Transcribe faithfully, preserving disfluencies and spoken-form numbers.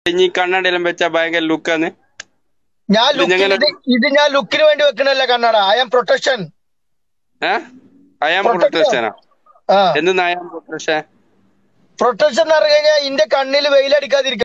ഇനി കണ്ണടയെല്ലാം വെച്ചാ ഭയങ്കര ലുക്കാന്ന്. ഞാൻ ലുക്കിന് ഇത് ഇത് ഞാൻ ലുക്കിന് വേണ്ടി വെക്കണല്ല കണ്ണട. ഐ ആം പ്രൊട്ടക്ഷൻ. ഐ ആം പ്രൊട്ടക്ഷനാ? ആ എന്തെന്നാ ഐ ആം പ്രൊട്ടക്ഷൻ? പ്രൊട്ടക്ഷൻ എന്ന് പറഞ്ഞു കഴിഞ്ഞാൽ ഇന്റെ കണ്ണിൽ വെയിലടിക്കാതിരിക്കും.